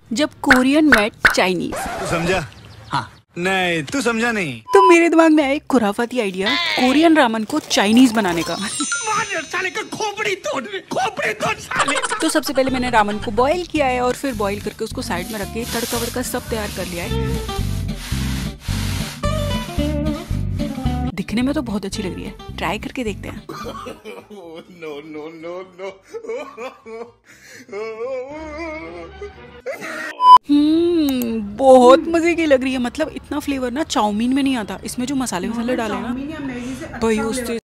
जब Korean met Chinese. तू समझा? हाँ। नहीं तू समझा नहीं। तो मेरे दिमाग में आया एक खुराफाती आइडिया कोरियन रामन को चाइनीज बनाने का। साले का खोपड़ी तोड़ साले। तो सबसे पहले मैंने रामन को बॉईल किया है और फिर बॉईल करके उसको साइड में रख के तड़का वड़का सब तैयार कर लिया है। दिखने में तो बहुत अच्छी लग रही है, ट्राई करके देखते हैं। बहुत मजे की लग रही है। मतलब इतना फ्लेवर ना चाउमीन में नहीं आता, इसमें जो मसाले वसाले डाले ना भाई उससे